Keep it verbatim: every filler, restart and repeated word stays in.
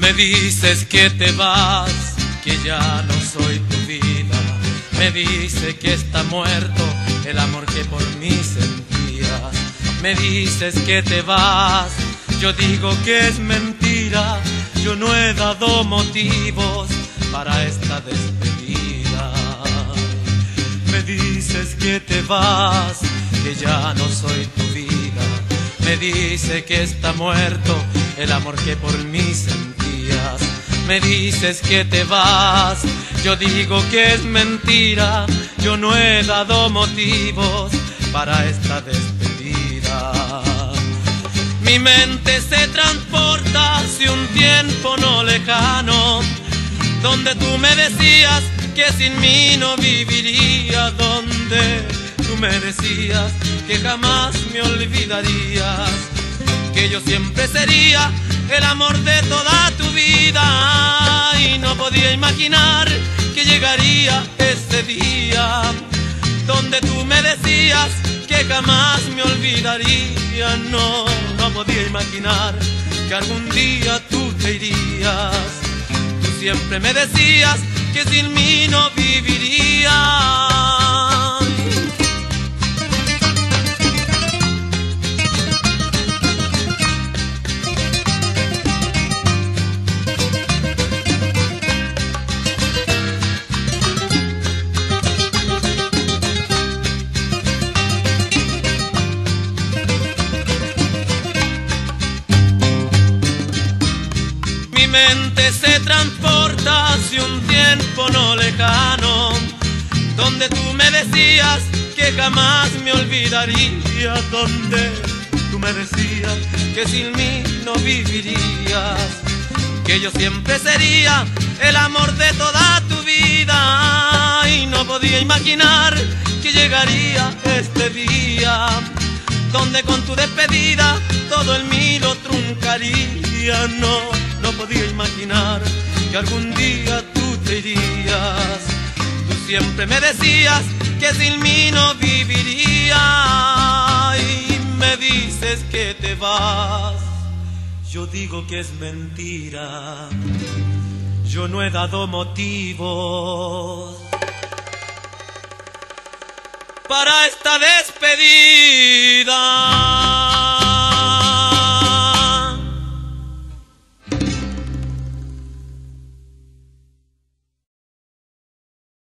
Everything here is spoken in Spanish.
Me dices que te vas, que ya no soy tu vida. Me dice que está muerto el amor que por mí sentías. Me dices que te vas, yo digo que es mentira. Yo no he dado motivos para esta despedida. Me dices que te vas, que ya no soy tu vida. Me dice que está muerto el amor que por mí sentías. Me dices que te vas, yo digo que es mentira. Yo no he dado motivos para esta despedida. Mi mente se transporta hacia un tiempo no lejano, donde tú me decías que sin mí no viviría, donde tú me decías que jamás me olvidarías, que yo siempre sería el amor de toda tu vida. Y no podía imaginar que llegaría ese día donde tú me decías que jamás me olvidaría. No, no podía imaginar que algún día tú te irías. Tú siempre me decías que sin mí no vivirías. Mi mente se transporta hacia un tiempo no lejano, donde tú me decías que jamás me olvidaría, donde tú me decías que sin mí no vivirías, que yo siempre sería el amor de toda tu vida. Y no podía imaginar que llegaría este día donde con tu despedida todo en mí lo truncaría. No, no podía imaginar que algún día tú te irías. Tú siempre me decías que sin mí no viviría. Y me dices que te vas, yo digo que es mentira. Yo no he dado motivos para esta despedida.